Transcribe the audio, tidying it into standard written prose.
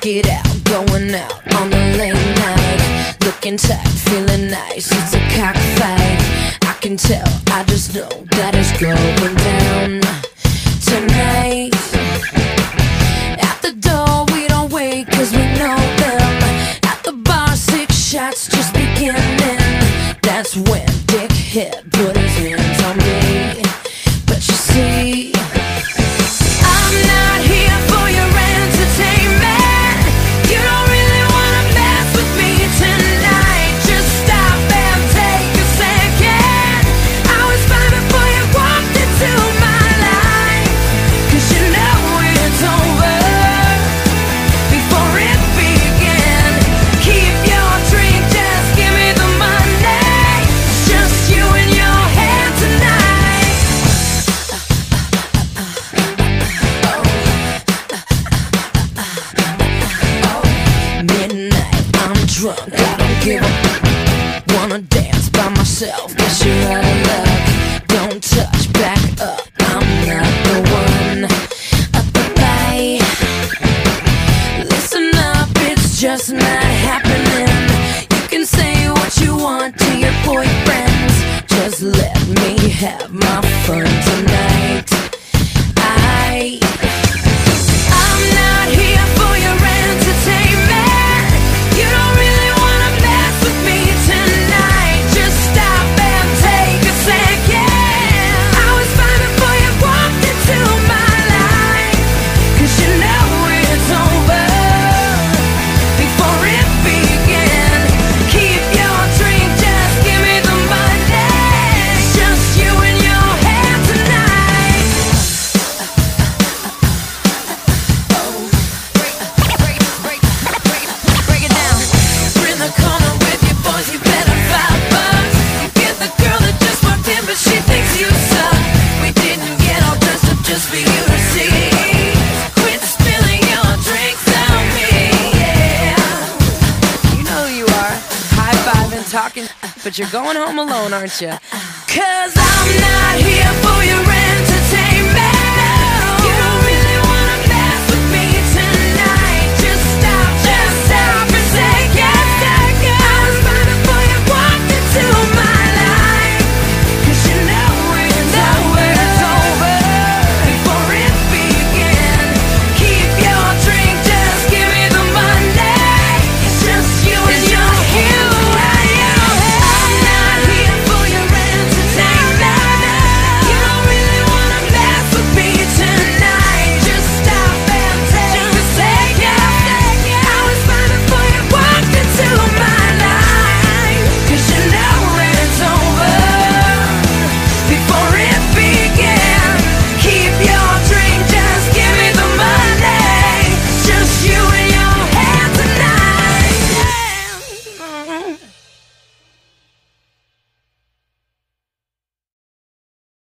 Check it out, going out on the late night, looking tight, feeling nice. It's a cockfight, I can tell, I just know that it's going down tonight. At the door we don't wait, cause we know them. At the bar, 6 shots just beginning. That's when Dickhead put his hands on me. But you see, I'm not here for your entertainment. You don't really wanna mess with me tonight. Just stop and take a second. I was fine before you walked into my life, cause you know it's over before it began. Keep your drink, just give me the money. It's just you and your hand tonight. Midnight, I'm drunk, I don't give a wanna dance by myself, guess you're out of luck. Don't touch, back up, I'm not the one. Bye. Listen up, it's just not happening. You can say what you want to your boyfriends, just let me have my fun tonight. I'm not here for your entertainment. You don't really wanna mess with me tonight. Just stop and take a second. I was fine before you walked into my life, cause you know it's over before it began. Keep your drink, just give me the money. It's just you and your hand tonight. Break it down. We're in the corner with your boys, you better $5. You get the girl that just walked in, but she thinks you suck. We didn't get all dressed up just for you to see. Quit spilling your drinks on me, yeah. You know who you are, high-fiving, talking, but you're going home alone, aren't you? Cause I'm not here for your